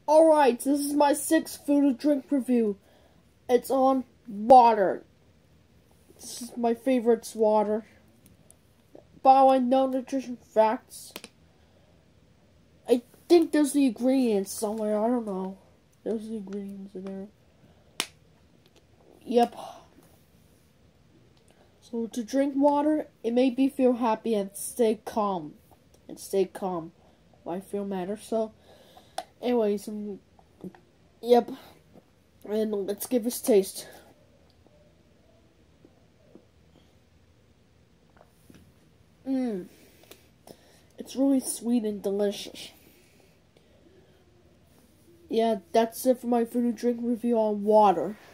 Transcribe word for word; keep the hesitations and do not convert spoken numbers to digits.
Alright, this is my sixth food and drink review. It's on water. This is my favorite's water. By the way, no nutrition facts. I think there's the ingredients somewhere. I don't know. There's the ingredients in there. Yep. So to drink water, it made me feel happy and stay calm. And stay calm. Why feel matter. So, anyways, um, yep. And let's give this a taste. Mmm. It's really sweet and delicious. Yeah, that's it for my food and drink review on water.